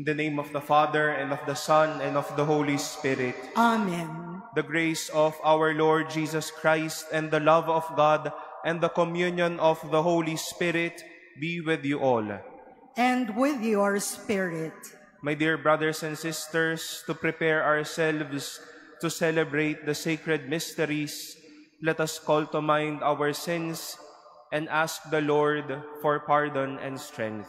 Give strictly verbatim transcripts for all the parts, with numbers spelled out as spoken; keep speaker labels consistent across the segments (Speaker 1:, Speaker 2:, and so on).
Speaker 1: In the name of the Father, and of the Son, and of the Holy Spirit.
Speaker 2: Amen.
Speaker 1: The grace of our Lord Jesus Christ, and the love of God, and the communion of the Holy Spirit be with you all.
Speaker 2: And with your spirit.
Speaker 1: My dear brothers and sisters, to prepare ourselves to celebrate the sacred mysteries, let us call to mind our sins and ask the Lord for pardon and strength.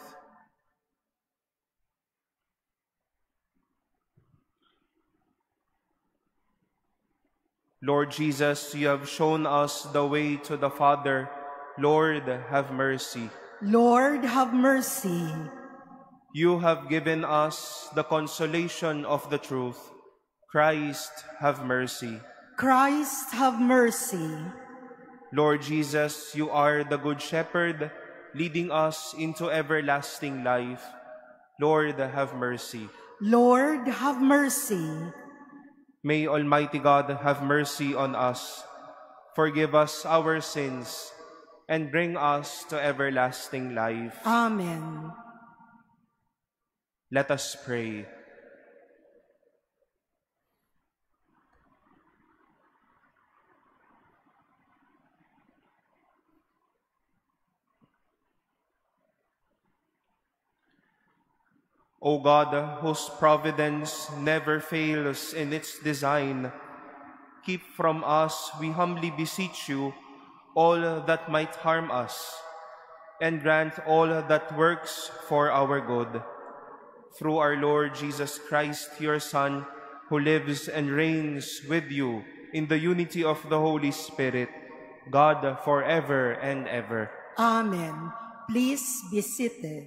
Speaker 1: Lord Jesus, you have shown us the way to the Father. Lord, have mercy.
Speaker 2: Lord, have mercy.
Speaker 1: You have given us the consolation of the truth. Christ, have mercy.
Speaker 2: Christ, have mercy.
Speaker 1: Lord Jesus, you are the Good Shepherd, leading us into everlasting life. Lord, have mercy.
Speaker 2: Lord, have mercy.
Speaker 1: May Almighty God have mercy on us, forgive us our sins, and bring us to everlasting life.
Speaker 2: Amen.
Speaker 1: Let us pray. O God, whose providence never fails in its design, keep from us, we humbly beseech you, all that might harm us, and grant all that works for our good. Through our Lord Jesus Christ, your Son, who lives and reigns with you in the unity of the Holy Spirit, God forever and ever.
Speaker 2: Amen. Please be seated.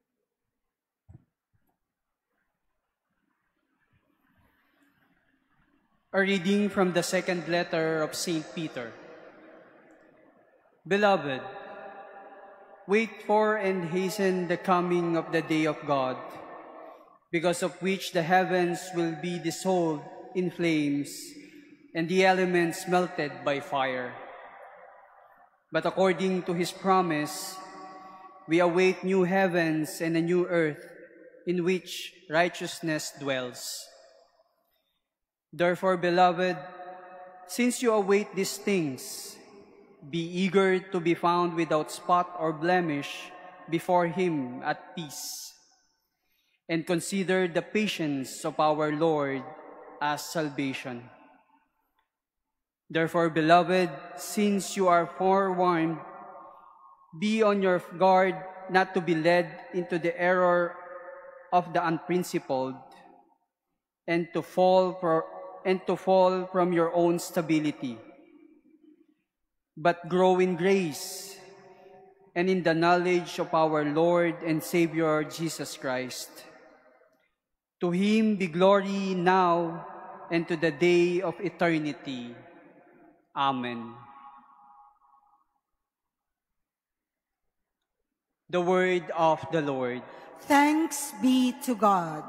Speaker 3: A reading from the second letter of Saint Peter. Beloved, wait for and hasten the coming of the day of God, because of which the heavens will be dissolved in flames, and the elements melted by fire. But according to his promise, we await new heavens and a new earth, in which righteousness dwells. Therefore, beloved, since you await these things, be eager to be found without spot or blemish before him at peace, and consider the patience of our Lord as salvation. Therefore, beloved, since you are forewarned, be on your guard not to be led into the error of the unprincipled, and to fall for and to fall from your own stability, but grow in grace and in the knowledge of our Lord and Savior Jesus Christ. To him be glory now and to the day of eternity. Amen. The word of the Lord.
Speaker 2: Thanks be to God.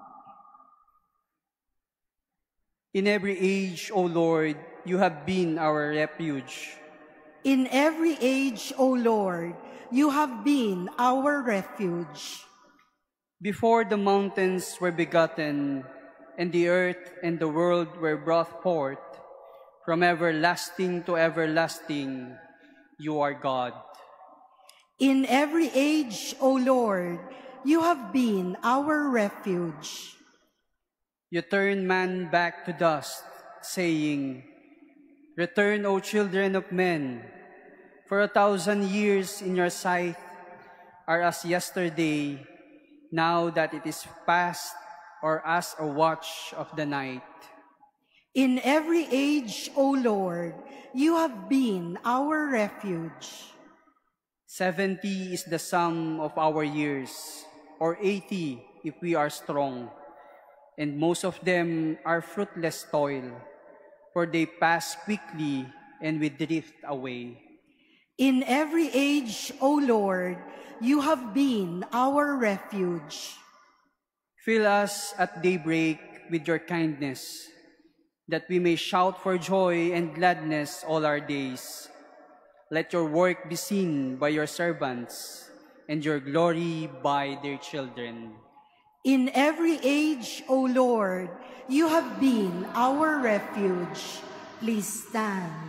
Speaker 3: In every age, O Lord, you have been our refuge.
Speaker 2: In every age, O Lord, you have been our refuge.
Speaker 3: Before the mountains were begotten, and the earth and the world were brought forth, from everlasting to everlasting, you are God.
Speaker 2: In every age, O Lord, you have been our refuge.
Speaker 3: You turn man back to dust, saying, Return, O children of men, for a thousand years in your sight are as yesterday, now that it is past, or as a watch of the night.
Speaker 2: In every age, O Lord, you have been our refuge.
Speaker 3: Seventy is the sum of our years, or eighty if we are strong, and most of them are fruitless toil, for they pass quickly and we drift away.
Speaker 2: In every age, O Lord, you have been our refuge.
Speaker 3: Fill us at daybreak with your kindness, that we may shout for joy and gladness all our days. Let your work be seen by your servants, and your glory by their children.
Speaker 2: In every age, O Lord, you have been our refuge. Please stand.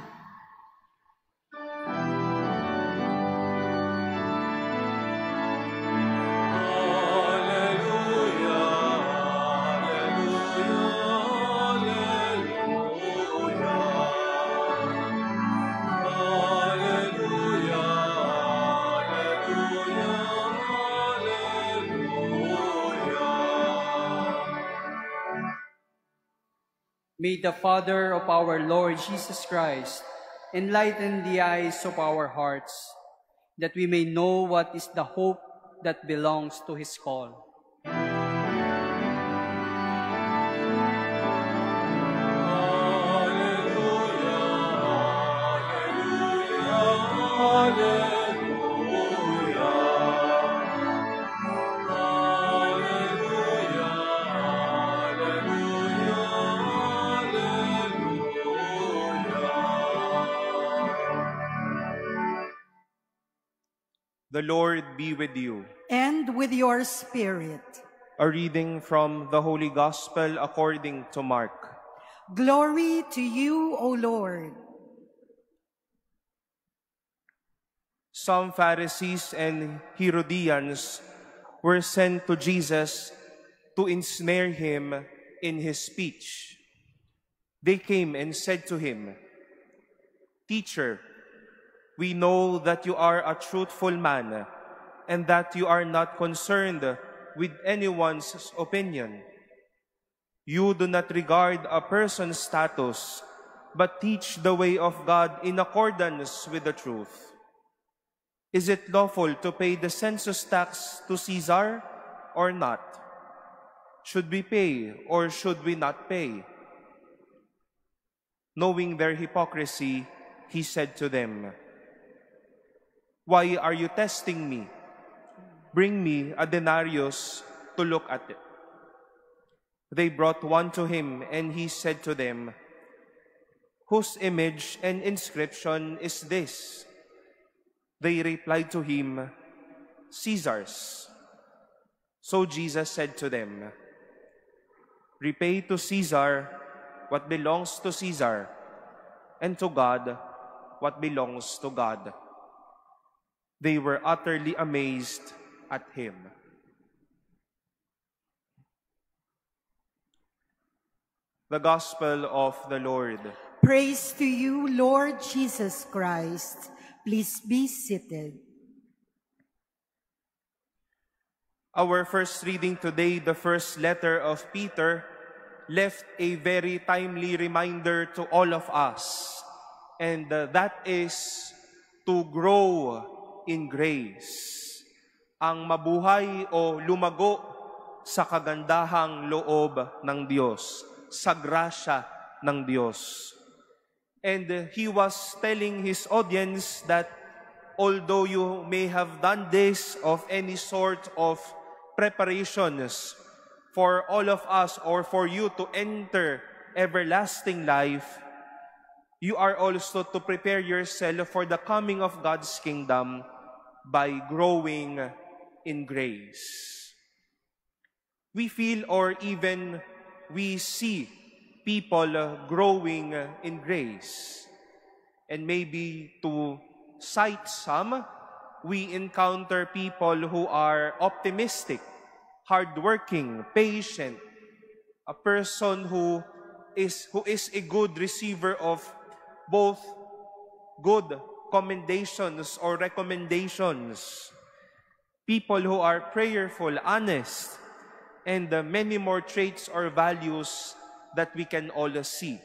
Speaker 3: May the Father of our Lord Jesus Christ enlighten the eyes of our hearts, that we may know what is the hope that belongs to His call.
Speaker 1: The Lord be with you.
Speaker 2: And with your spirit.
Speaker 1: A reading from the Holy Gospel according to Mark.
Speaker 2: Glory to you, O Lord.
Speaker 1: Some Pharisees and Herodians were sent to Jesus to ensnare him in his speech. They came and said to him, "Teacher, we know that you are a truthful man and that you are not concerned with anyone's opinion. You do not regard a person's status, but teach the way of God in accordance with the truth. Is it lawful to pay the census tax to Caesar or not? Should we pay or should we not pay?" Knowing their hypocrisy, he said to them, "Why are you testing me? Bring me a denarius to look at it." They brought one to him, and he said to them, "Whose image and inscription is this?" They replied to him, "Caesar's." So Jesus said to them, "Repay to Caesar what belongs to Caesar, and to God what belongs to God." They were utterly amazed at him. The Gospel of the Lord.
Speaker 2: Praise to you, Lord Jesus Christ. Please be seated.
Speaker 1: Our first reading today, the first letter of Peter, left a very timely reminder to all of us, and uh, that is to grow in grace. Ang mabuhay o lumago sa kagandahang loob ng Diyos, sa grasya ng Diyos. And uh, he was telling his audience that although you may have done this of any sort of preparations for all of us or for you to enter everlasting life, you are also to prepare yourself for the coming of God's kingdom by growing in grace. We feel or even we see people growing in grace. And maybe to cite some, we encounter people who are optimistic, hardworking, patient, a person who is who is a good receiver of both good commendations or recommendations, people who are prayerful, honest, and uh, many more traits or values that we can all see.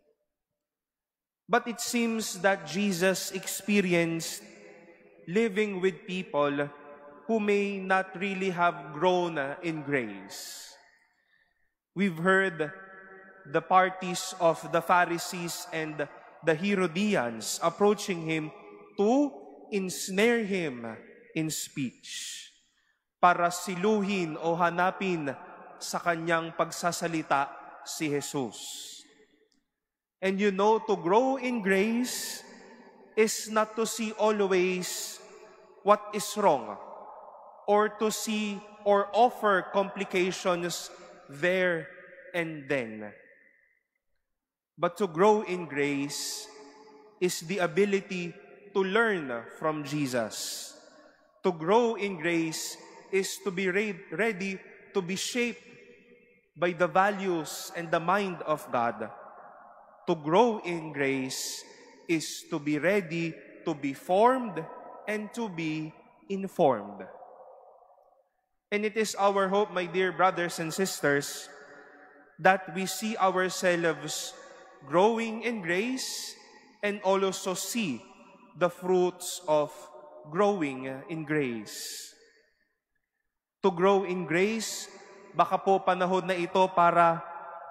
Speaker 1: But it seems that Jesus experienced living with people who may not really have grown in grace. We've heard the parties of the Pharisees and the Herodians approaching him to ensnare him in speech, para siluhin o hanapin sa kanyang pagsasalita si Jesus. And you know, to grow in grace is not to see always what is wrong, or to see or offer complications there and then. But to grow in grace is the ability to learn from Jesus. To grow in grace is to be ready to be shaped by the values and the mind of God. To grow in grace is to be ready to be formed and to be informed. And it is our hope, my dear brothers and sisters, that we see ourselves growing in grace and also see the fruits of growing in grace. To grow in grace, baka po panahon na ito para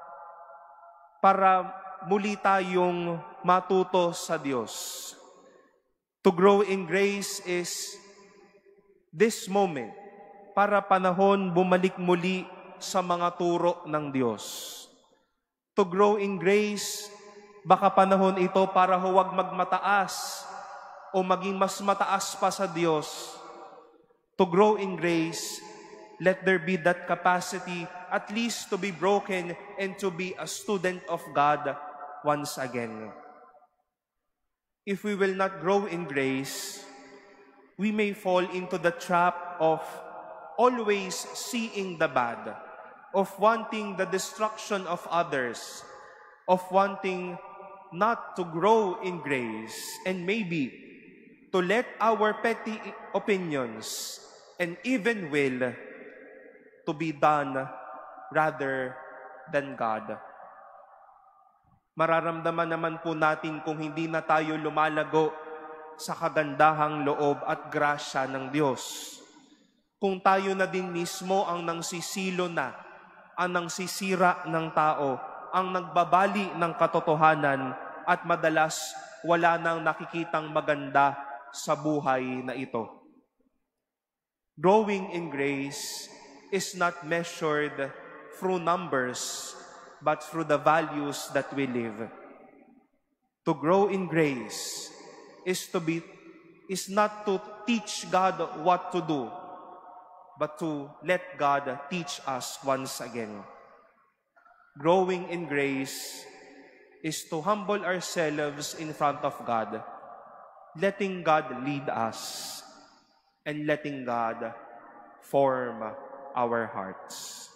Speaker 1: para muli tayong matuto sa Diyos. To grow in grace is this moment, para panahon bumalik muli sa mga turo ng Diyos. To grow in grace, baka panahon ito para huwag magmataas o maging mas mataas pa sa Diyos. To grow in grace, let there be that capacity at least to be broken and to be a student of God once again. If we will not grow in grace, we may fall into the trap of always seeing the bad, of wanting the destruction of others, of wanting not to grow in grace, and maybe to let our petty opinions and even will to be done rather than God. Mararamdaman naman po natin kung hindi na tayo lumalago sa kagandahang loob at grasya ng Diyos. Kung tayo na din mismo ang nangsisilo na, ang nangsisira ng tao, ang nagbabali ng katotohanan at madalas wala nang nakikitang maganda sa buhay na ito. Growing in grace is not measured through numbers, but through the values that we live. To grow in grace is to be is not to teach God what to do, but to let God teach us once again. Growing in grace is to humble ourselves in front of God, letting God lead us, and letting God form our hearts.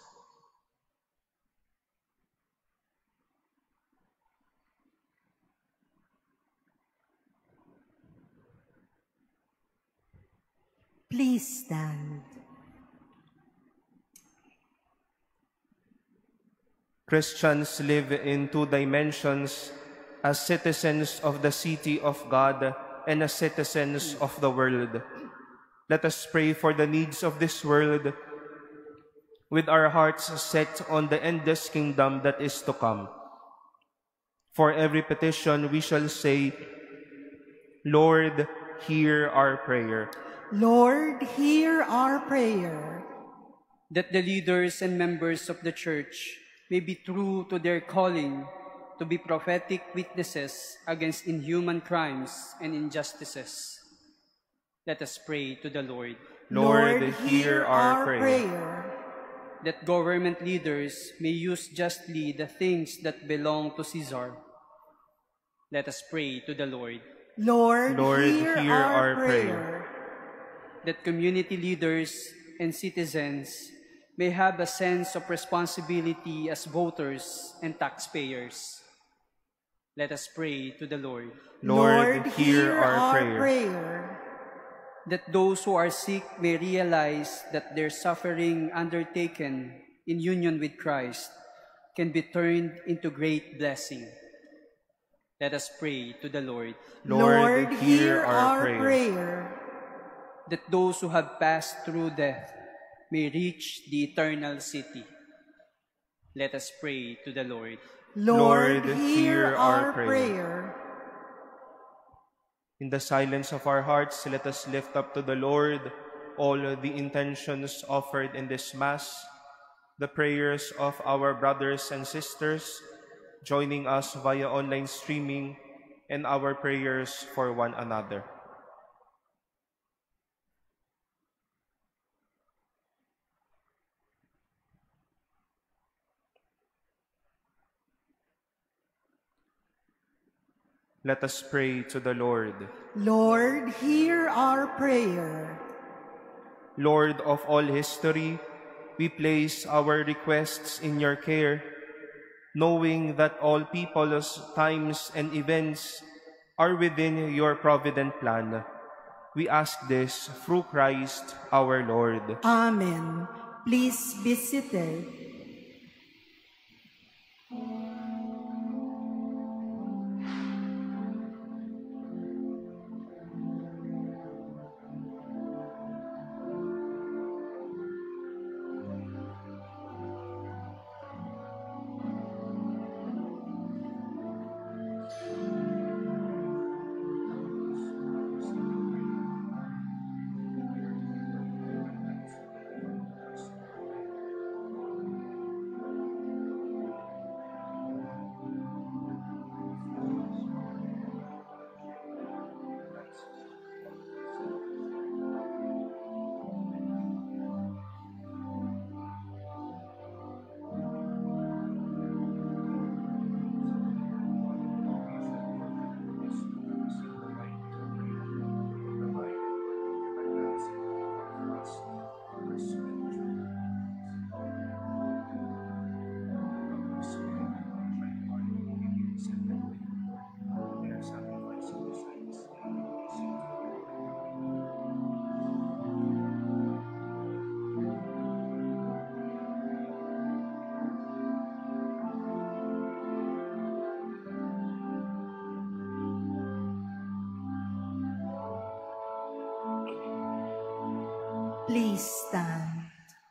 Speaker 2: Please stand.
Speaker 1: Christians live in two dimensions, as citizens of the city of God and as citizens of the world. Let us pray for the needs of this world with our hearts set on the endless kingdom that is to come. For every petition we shall say, Lord, hear our prayer.
Speaker 2: Lord, hear our prayer.
Speaker 3: That the leaders and members of the Church may be true to their calling to be prophetic witnesses against inhuman crimes and injustices. Let us pray to the Lord.
Speaker 1: Lord, hear our prayer.
Speaker 2: prayer.
Speaker 3: That government leaders may use justly the things that belong to Caesar. Let us pray to the Lord.
Speaker 2: Lord,
Speaker 1: Lord,
Speaker 2: hear,
Speaker 1: hear
Speaker 2: our,
Speaker 1: our
Speaker 2: prayer.
Speaker 1: prayer.
Speaker 3: That community leaders and citizens may have a sense of responsibility as voters and taxpayers. Let us pray to the Lord.
Speaker 1: Lord, hear our prayer.
Speaker 2: prayer.
Speaker 3: That those who are sick may realize that their suffering undertaken in union with Christ can be turned into great blessing. Let us pray to the Lord.
Speaker 1: Lord, hear our prayer.
Speaker 2: prayer.
Speaker 3: That those who have passed through death may reach the eternal city. Let us pray to the Lord.
Speaker 2: Lord,
Speaker 1: Lord,
Speaker 2: hear
Speaker 1: hear our
Speaker 2: our
Speaker 1: prayer.
Speaker 2: prayer.
Speaker 1: In the silence of our hearts, let us lift up to the Lord all the intentions offered in this Mass, the prayers of our brothers and sisters joining us via online streaming, and our prayers for one another. Let us pray to the Lord.
Speaker 2: Lord, hear our prayer.
Speaker 1: Lord of all history, we place our requests in your care, knowing that all peoples, times, and events are within your provident plan. We ask this through Christ our Lord.
Speaker 2: Amen. Please be seated. Please stand.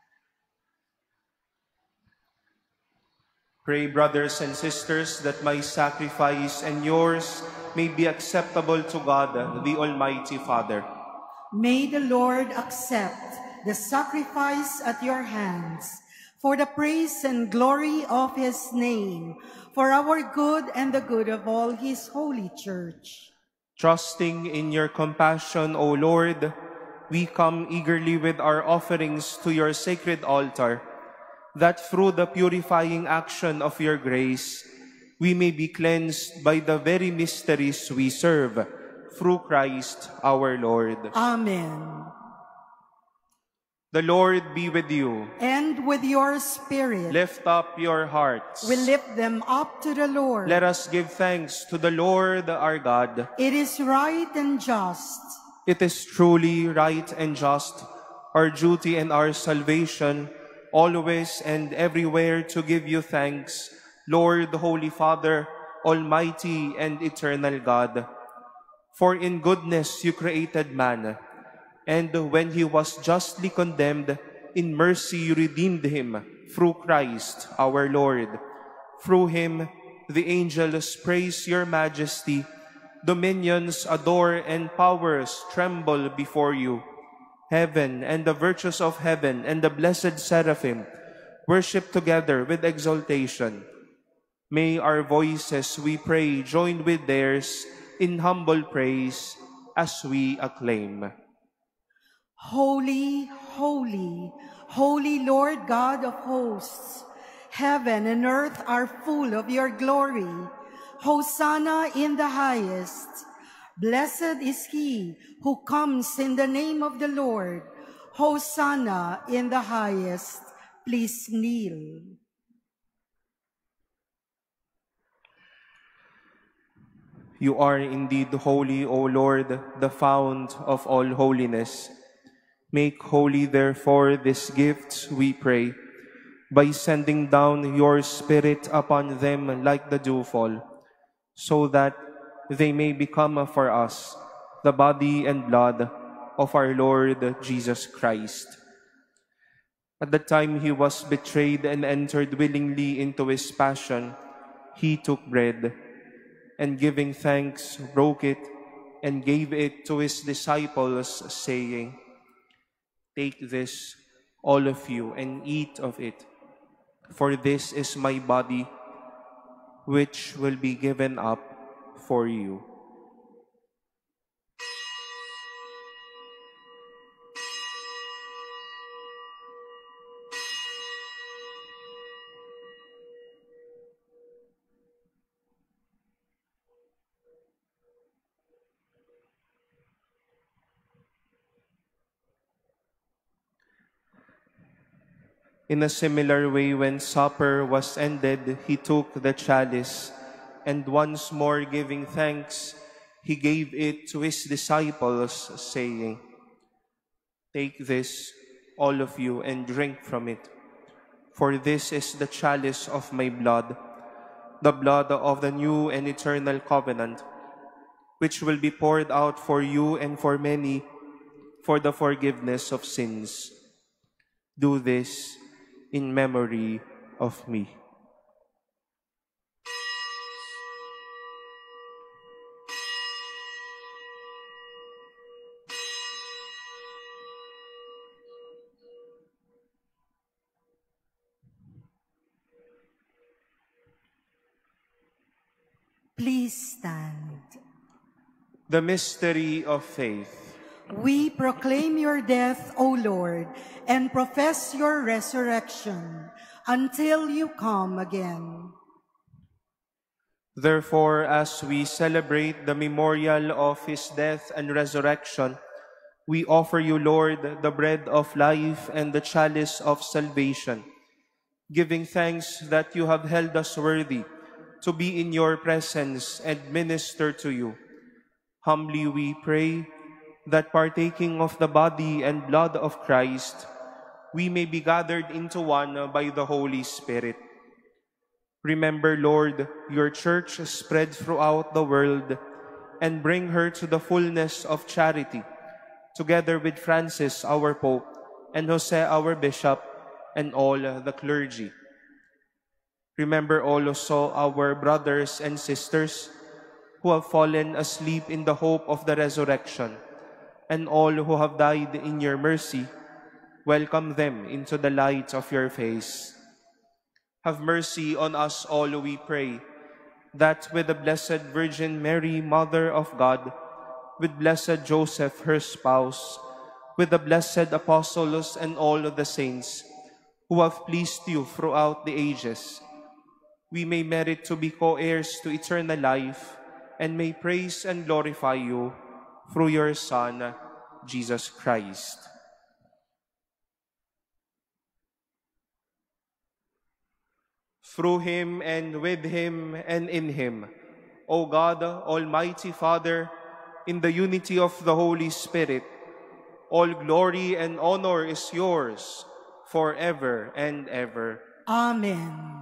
Speaker 1: Pray, brothers and sisters, that my sacrifice and yours may be acceptable to God, the Almighty Father.
Speaker 2: May the Lord accept the sacrifice at your hands for the praise and glory of his name, for our good and the good of all his holy church.
Speaker 1: Trusting in your compassion, O Lord, we come eagerly with our offerings to your sacred altar, that through the purifying action of your grace, we may be cleansed by the very mysteries we serve, through Christ our Lord.
Speaker 2: Amen.
Speaker 1: The Lord be with you.
Speaker 2: And with your spirit.
Speaker 1: Lift up your hearts.
Speaker 2: We lift them up to the Lord.
Speaker 1: Let us give thanks to the Lord our God.
Speaker 2: It is right and just.
Speaker 1: It is truly right and just, our duty and our salvation, always and everywhere to give you thanks, Lord, Holy Father, Almighty and eternal God. For in goodness you created man, and when he was justly condemned, in mercy you redeemed him through Christ our Lord. Through him the angels praise your majesty, dominions adore and powers tremble before you. Heaven and the virtues of heaven and the blessed seraphim worship together with exaltation. May our voices, we pray, join with theirs in humble praise as we acclaim.
Speaker 2: Holy, holy, holy Lord God of hosts, heaven and earth are full of your glory. Hosanna in the highest. Blessed is he who comes in the name of the Lord. Hosanna in the highest. Please kneel.
Speaker 1: You are indeed holy, O Lord, the fount of all holiness. Make holy, therefore, this gift, we pray, by sending down your Spirit upon them like the dewfall, so that they may become for us the body and blood of our Lord Jesus Christ. At the time he was betrayed and entered willingly into his passion, he took bread, and giving thanks, broke it, and gave it to his disciples, saying, "Take this, all of you, and eat of it, for this is my body, which will be given up for you." In a similar way, when supper was ended, he took the chalice, and once more giving thanks, he gave it to his disciples, saying, "Take this, all of you, and drink from it. For this is the chalice of my blood, the blood of the new and eternal covenant, which will be poured out for you and for many for the forgiveness of sins. Do this in memory of me."
Speaker 2: Please stand.
Speaker 1: The mystery of faith.
Speaker 2: We proclaim your death, O Lord, and profess your resurrection until you come again.
Speaker 1: Therefore, as we celebrate the memorial of his death and resurrection, we offer you, Lord, the bread of life and the chalice of salvation, giving thanks that you have held us worthy to be in your presence and minister to you. Humbly we pray that partaking of the body and blood of Christ, we may be gathered into one by the Holy Spirit. Remember, Lord, your church spread throughout the world, and bring her to the fullness of charity, together with Francis, our Pope, and Jose, our Bishop, and all the clergy. Remember also our brothers and sisters who have fallen asleep in the hope of the resurrection, and all who have died in your mercy. Welcome them into the light of your face. Have mercy on us all, we pray, that with the Blessed Virgin Mary, Mother of God, with Blessed Joseph, her spouse, with the blessed apostles and all of the saints who have pleased you throughout the ages, we may merit to be co-heirs to eternal life, and may praise and glorify you through your Son, Jesus Christ. Through him, and with him, and in him, O God, Almighty Father, in the unity of the Holy Spirit, all glory and honor is yours forever and ever.
Speaker 2: Amen.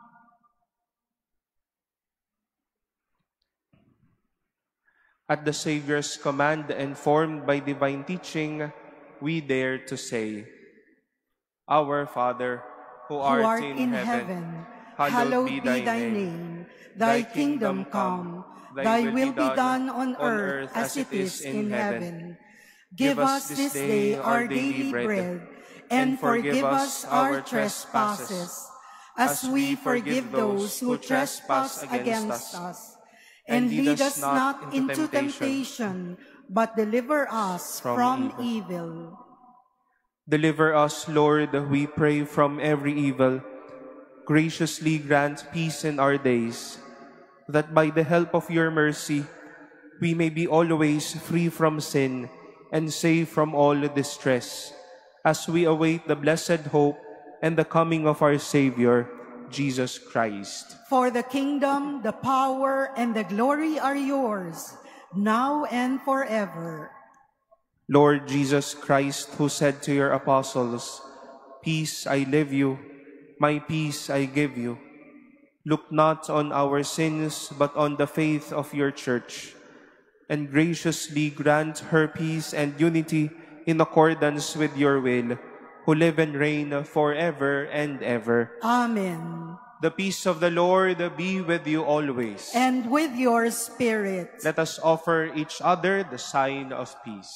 Speaker 1: At the Savior's command and formed by divine teaching, we dare to say, Our Father, who art,
Speaker 2: who art
Speaker 1: in,
Speaker 2: in
Speaker 1: heaven,
Speaker 2: heaven,
Speaker 1: hallowed
Speaker 2: be thy name.
Speaker 1: name.
Speaker 2: Thy kingdom come, thy will be done on earth as it is in heaven. Give us this day our daily bread, and forgive us our trespasses, as we forgive those who trespass against us. And lead us not into temptation, but deliver us from evil.
Speaker 1: Deliver us, Lord, we pray, from every evil. Graciously grant peace in our days, that by the help of your mercy, we may be always free from sin and safe from all distress, as we await the blessed hope and the coming of our Savior, Jesus Christ.
Speaker 2: For the kingdom, the power, and the glory are yours, now and forever.
Speaker 1: Lord Jesus Christ, who said to your apostles, Peace I leave you, my peace I give you. Look not on our sins, but on the faith of your church, and graciously grant her peace and unity in accordance with your will, who live and reign forever and ever.
Speaker 2: Amen.
Speaker 1: The peace of the Lord be with you always.
Speaker 2: And with your spirit.
Speaker 1: Let us offer each other the sign of peace.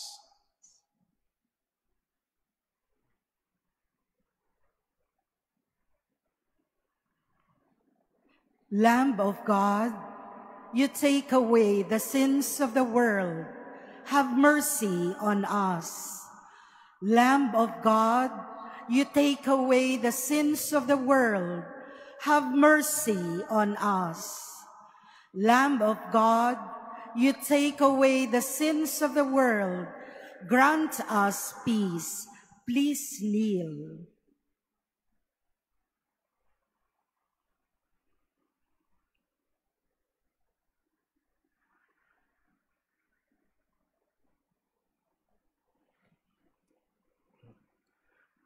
Speaker 2: Lamb of God, you take away the sins of the world. Have mercy on us. Lamb of God, you take away the sins of the world. Have mercy on us. Lamb of God, you take away the sins of the world. Grant us peace. Please kneel.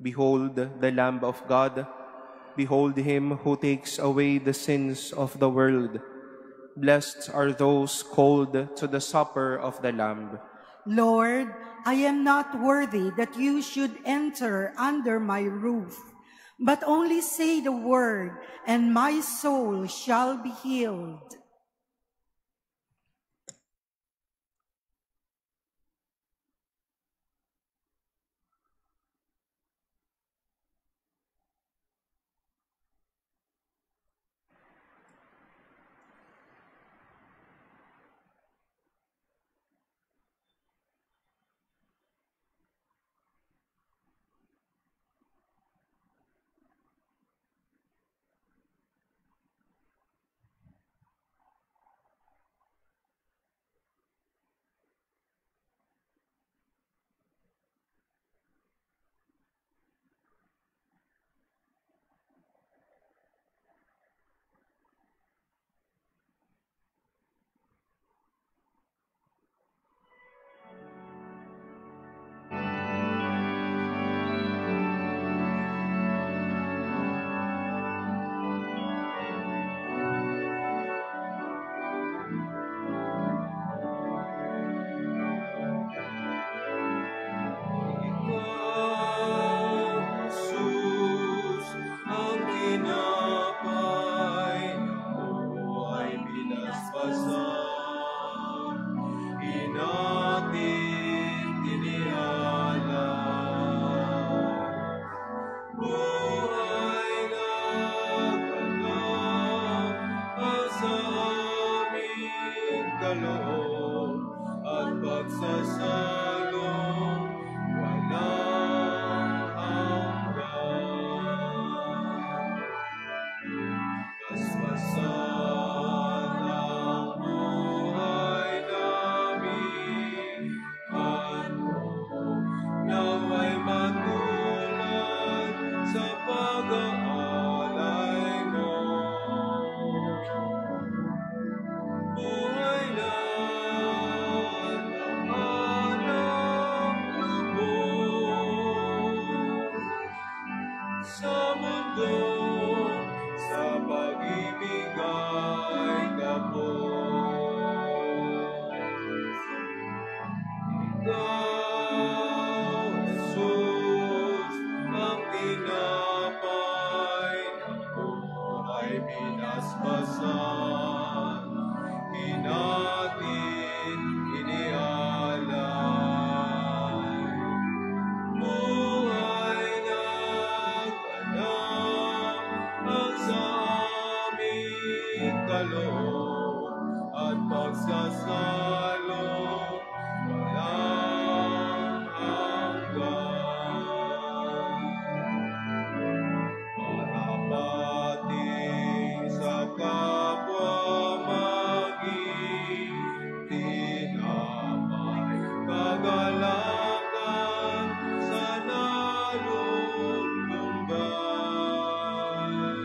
Speaker 1: Behold the Lamb of God. Behold him who takes away the sins of the world. Blessed are those called to the supper of the Lamb.
Speaker 2: Lord, I am not worthy that you should enter under my roof, but only say the word, and my soul shall be healed.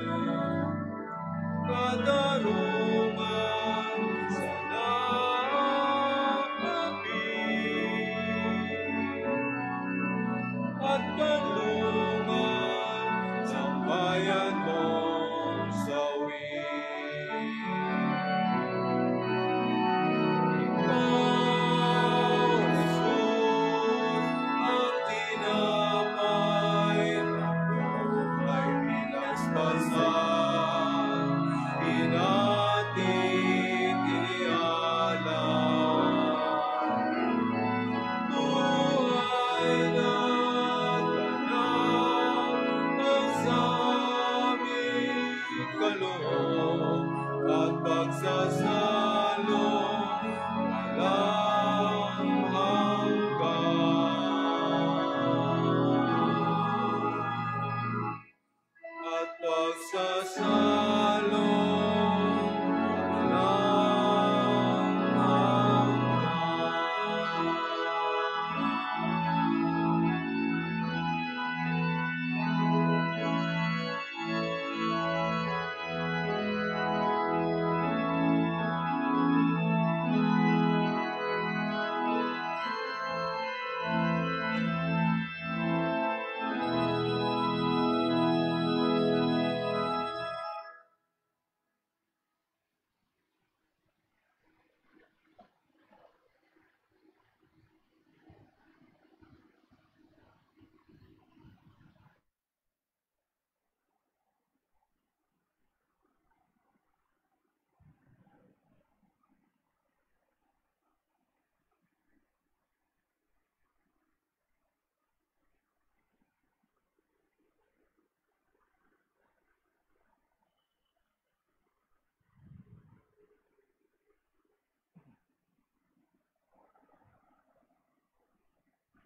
Speaker 4: Katarungan sa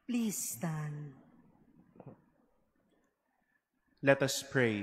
Speaker 2: Please stand.
Speaker 1: Let us pray.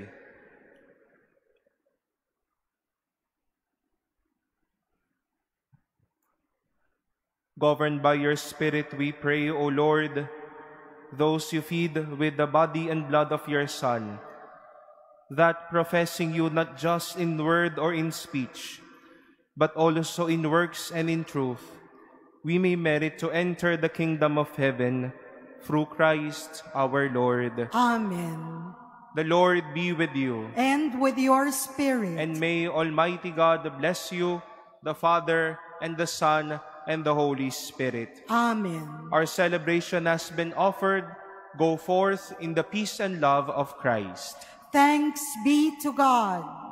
Speaker 1: Governed by your Spirit, we pray, O Lord, those you feed with the body and blood of your Son, that professing you not just in word or in speech, but also in works and in truth, we may merit to enter the kingdom of heaven through Christ our Lord.
Speaker 2: Amen.
Speaker 1: The Lord be with you.
Speaker 2: And with your spirit.
Speaker 1: And may Almighty God bless you, the Father, and the Son, and the Holy Spirit.
Speaker 2: Amen.
Speaker 1: Our celebration has been offered. Go forth in the peace and love of Christ.
Speaker 2: Thanks be to God.